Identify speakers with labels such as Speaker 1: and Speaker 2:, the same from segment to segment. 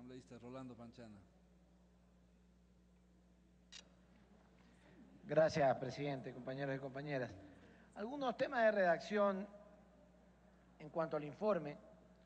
Speaker 1: asambleísta Rolando Panchana.
Speaker 2: Gracias, presidente, compañeros y compañeras. Algunos temas de redacción en cuanto al informe.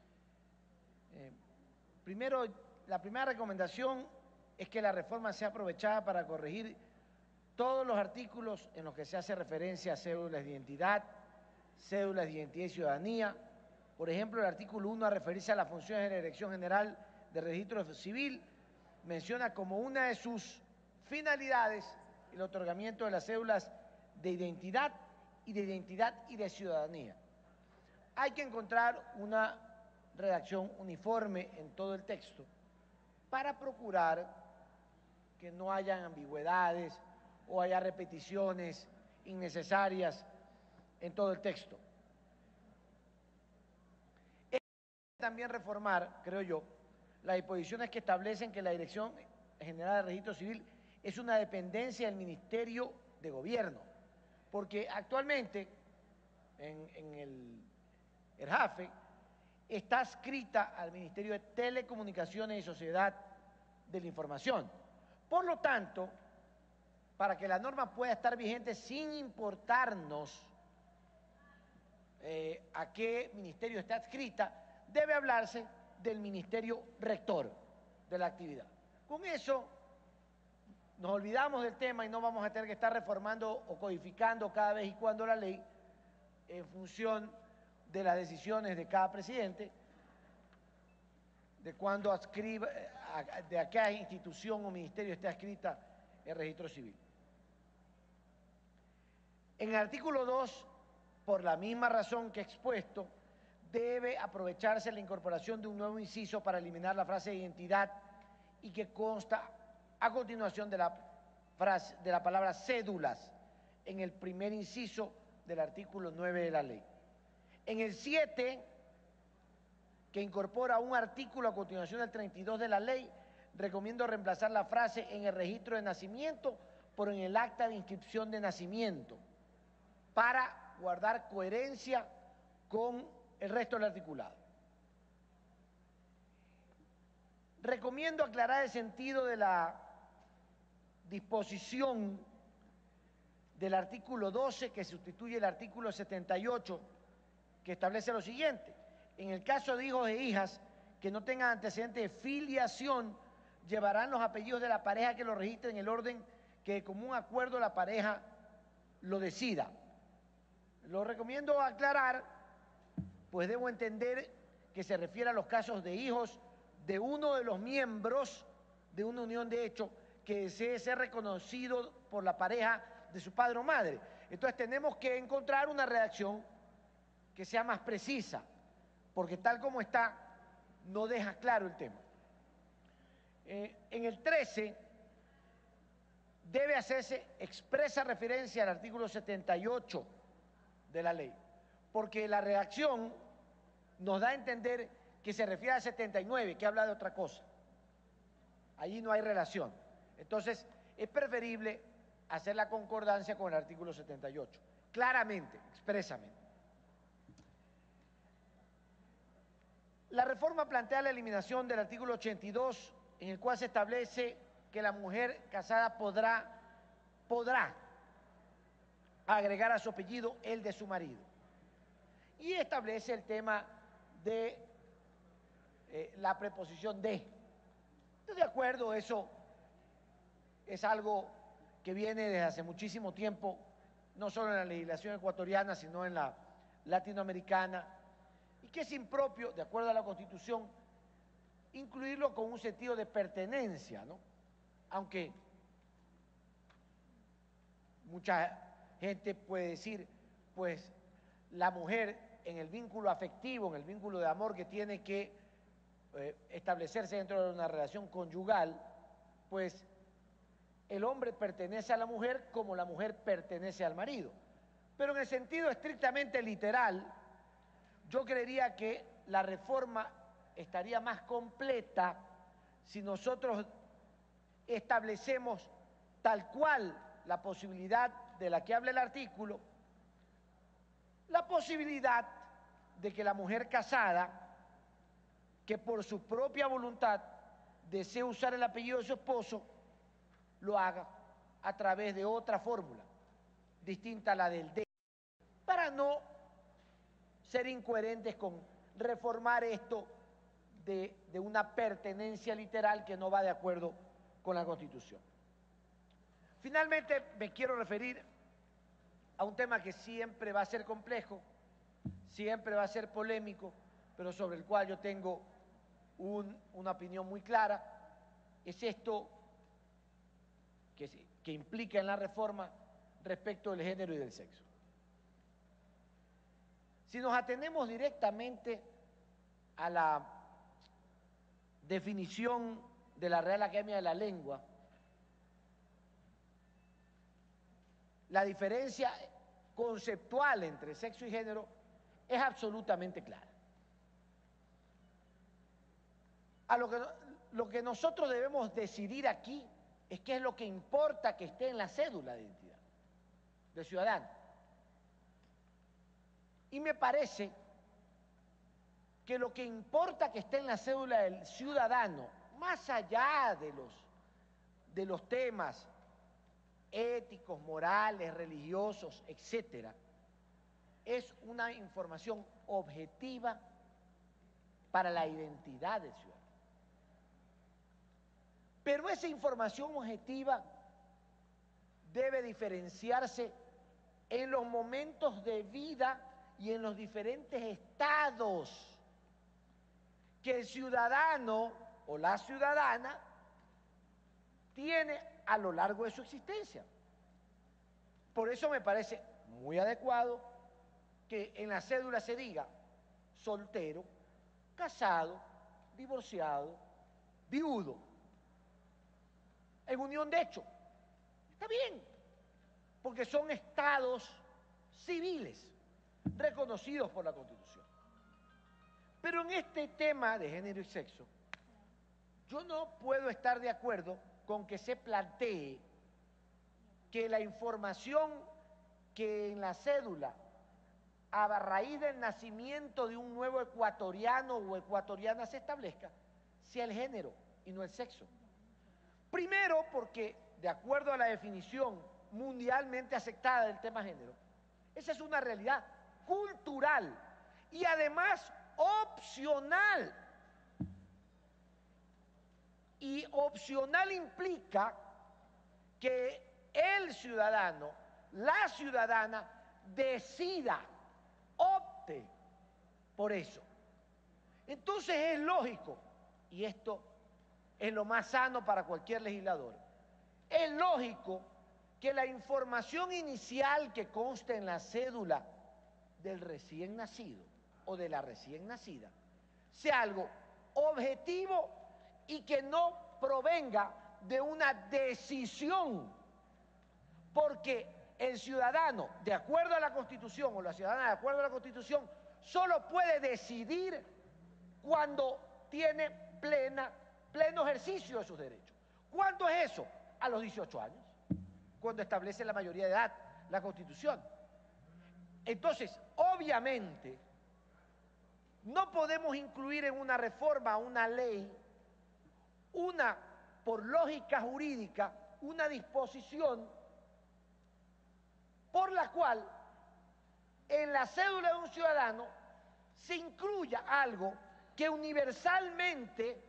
Speaker 2: Primero, la primera recomendación es que la reforma sea aprovechada para corregir todos los artículos en los que se hace referencia a cédulas de identidad y ciudadanía. Por ejemplo, el artículo 1, a referirse a las funciones de la Dirección General de Registro Civil, menciona como una de sus finalidades el otorgamiento de las cédulas de identidad y de ciudadanía. Hay que encontrar una redacción uniforme en todo el texto para procurar que no hayan ambigüedades o haya repeticiones innecesarias en todo el texto. También reformar, creo yo, las disposiciones que establecen que la Dirección General de Registro Civil es una dependencia del Ministerio de Gobierno, porque actualmente en el JAFE está adscrita al Ministerio de Telecomunicaciones y Sociedad de la Información. Por lo tanto, para que la norma pueda estar vigente sin importarnos a qué ministerio está adscrita, debe hablarse del ministerio rector de la actividad. Con eso nos olvidamos del tema y no vamos a tener que estar reformando o codificando cada vez y cuando la ley en función de las decisiones de cada presidente, de cuando adscriba, de a qué institución o ministerio esté adscrita el registro civil. En el artículo 2, por la misma razón que he expuesto, debe aprovecharse la incorporación de un nuevo inciso para eliminar la frase de identidad y que consta a continuación de la palabra cédulas en el primer inciso del artículo 9 de la ley. En el 7, que incorpora un artículo a continuación del 32 de la ley, recomiendo reemplazar la frase en el registro de nacimiento por en el acta de inscripción de nacimiento para guardar coherencia con el resto del articulado. Recomiendo aclarar el sentido de la disposición del artículo 12 que sustituye el artículo 78, que establece lo siguiente: en el caso de hijos e hijas que no tengan antecedentes de filiación, llevarán los apellidos de la pareja que lo registre en el orden que de común acuerdo la pareja lo decida. Lo recomiendo aclarar, pues debo entender que se refiere a los casos de hijos de uno de los miembros de una unión de hecho que desee ser reconocido por la pareja de su padre o madre. Entonces tenemos que encontrar una redacción que sea más precisa, porque tal como está, no deja claro el tema. En el 13 debe hacerse expresa referencia al artículo 78 de la ley, porque la redacción nos da a entender que se refiere al 79, que habla de otra cosa. Allí no hay relación. Entonces, es preferible hacer la concordancia con el artículo 78, claramente, expresamente. La reforma plantea la eliminación del artículo 82, en el cual se establece que la mujer casada podrá agregar a su apellido el de su marido. Y establece el tema de la preposición de. Estoy de acuerdo, eso es algo que viene desde hace muchísimo tiempo, no solo en la legislación ecuatoriana, sino en la latinoamericana, y que es impropio, de acuerdo a la Constitución, incluirlo con un sentido de pertenencia, ¿no? Aunque mucha gente puede decir, pues la mujer en el vínculo afectivo, en el vínculo de amor que tiene que establecerse dentro de una relación conyugal, pues el hombre pertenece a la mujer como la mujer pertenece al marido. Pero en el sentido estrictamente literal, yo creería que la reforma estaría más completa si nosotros establecemos tal cual la posibilidad de la que habla el artículo, la posibilidad de que la mujer casada, que por su propia voluntad desea usar el apellido de su esposo, lo haga a través de otra fórmula, distinta a la del D, para no ser incoherentes con reformar esto de una pertenencia literal que no va de acuerdo con la Constitución. Finalmente, me quiero referir a un tema que siempre va a ser complejo, siempre va a ser polémico, pero sobre el cual yo tengo una opinión muy clara. Es esto que implica en la reforma respecto del género y del sexo. Si nos atenemos directamente a la definición de la Real Academia de la Lengua, la diferencia conceptual entre sexo y género es absolutamente clara. Lo que nosotros debemos decidir aquí es qué es lo que importa que esté en la cédula de identidad del ciudadano. Y me parece que lo que importa que esté en la cédula del ciudadano, más allá de los temas éticos, morales, religiosos, etcétera, es una información objetiva para la identidad del ciudadano. Pero esa información objetiva debe diferenciarse en los momentos de vida y en los diferentes estados que el ciudadano o la ciudadana tiene a lo largo de su existencia. Por eso me parece muy adecuado que en la cédula se diga soltero, casado, divorciado, viudo, en unión de hecho. Está bien, porque son estados civiles reconocidos por la Constitución. Pero en este tema de género y sexo, yo no puedo estar de acuerdo con que se plantee que la información que en la cédula, a raíz del nacimiento de un nuevo ecuatoriano o ecuatoriana se establezca, sea el género y no el sexo. Primero, porque de acuerdo a la definición mundialmente aceptada del tema género, esa es una realidad cultural y además opcional. Y opcional implica que el ciudadano, la ciudadana, decida, opte por eso. Entonces es lógico, y esto es lo más sano para cualquier legislador, es lógico que la información inicial que consta en la cédula del recién nacido o de la recién nacida sea algo objetivo y que no provenga de una decisión, porque el ciudadano, de acuerdo a la Constitución, o la ciudadana, de acuerdo a la Constitución, solo puede decidir cuando tiene pleno ejercicio de sus derechos. ¿Cuándo es eso? A los 18 años, cuando establece la mayoría de edad la Constitución. Entonces, obviamente, no podemos incluir en una reforma, una ley, por lógica jurídica, una disposición por la cual en la cédula de un ciudadano se incluya algo que universalmente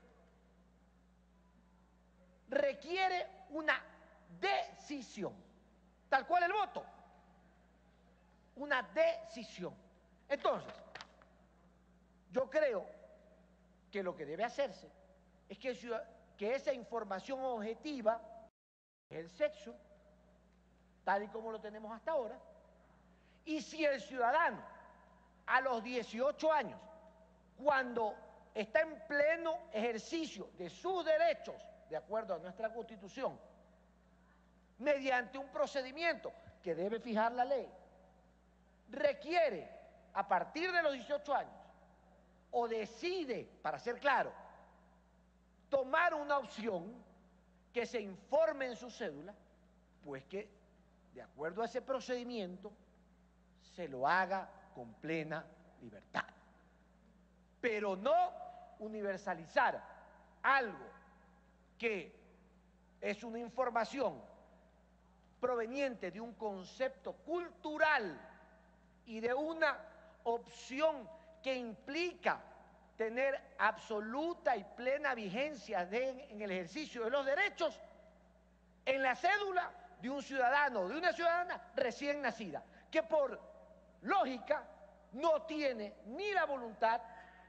Speaker 2: requiere una decisión, tal cual el voto, una decisión. Entonces, yo creo que lo que debe hacerse es que esa información objetiva, el sexo, tal y como lo tenemos hasta ahora, y si el ciudadano a los 18 años, cuando está en pleno ejercicio de sus derechos, de acuerdo a nuestra Constitución, mediante un procedimiento que debe fijar la ley, requiere, a partir de los 18 años, o decide, para ser claro, tomar una opción que se informe en su cédula, pues que, de acuerdo a ese procedimiento, se lo haga con plena libertad. Pero no universalizar algo que es una información proveniente de un concepto cultural y de una opción que implica tener absoluta y plena vigencia en el ejercicio de los derechos en la cédula de un ciudadano o de una ciudadana recién nacida, que por lógica no tiene ni la voluntad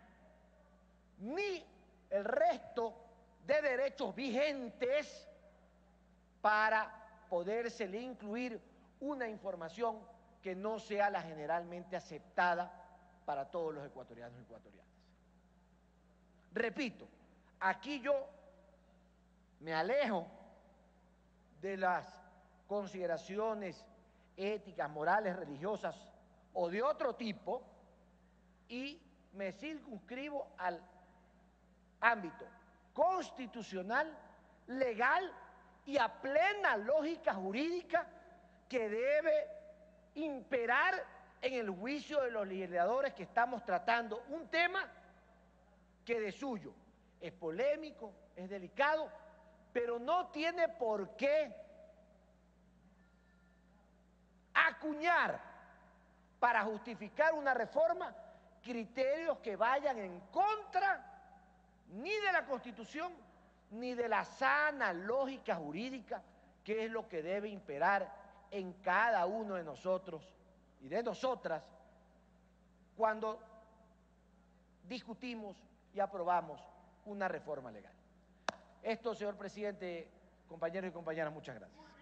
Speaker 2: ni el resto de derechos vigentes para podérsele incluir una información que no sea la generalmente aceptada para todos los ecuatorianos y ecuatorianas. Repito, aquí yo me alejo de las consideraciones éticas, morales, religiosas o de otro tipo y me circunscribo al ámbito constitucional, legal y a plena lógica jurídica que debe imperar en el juicio de los legisladores que estamos tratando un tema que de suyo es polémico, es delicado, pero no tiene por qué acuñar para justificar una reforma criterios que vayan en contra ni de la Constitución ni de la sana lógica jurídica, que es lo que debe imperar en cada uno de nosotros y de nosotras cuando discutimos y aprobamos una reforma legal. Esto, señor presidente, compañeros y compañeras, muchas gracias.